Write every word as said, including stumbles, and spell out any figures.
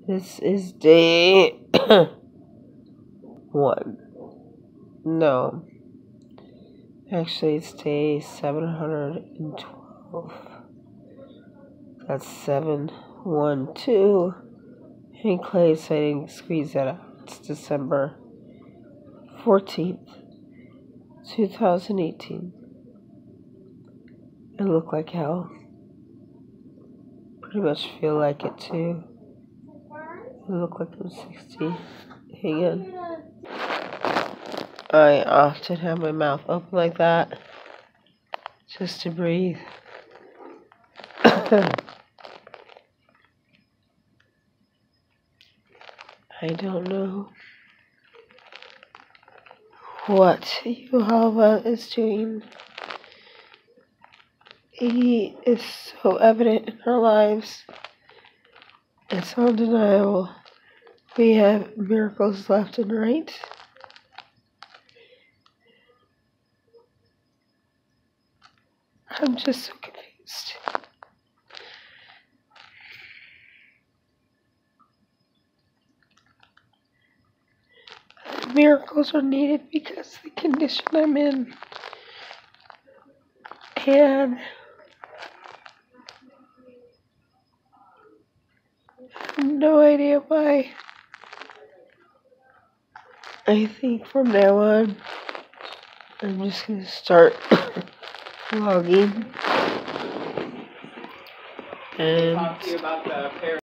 This is day one. No. Actually, it's day seven hundred twelve. That's seven one two. Hank Clay sighting, squeeze that out. It's December fourteenth, two thousand eighteen. It looked like hell. Pretty much feel like it too. It looked like I'm sixty. Hang on. I often have my mouth open like that just to breathe. I don't know what Yuhava is doing. He is so evident in our lives. It's undeniable. We have miracles left and right. I'm just so confused. Miracles are needed because of the condition I'm in. And I have no idea why. I think from now on, I'm just going to start vlogging. And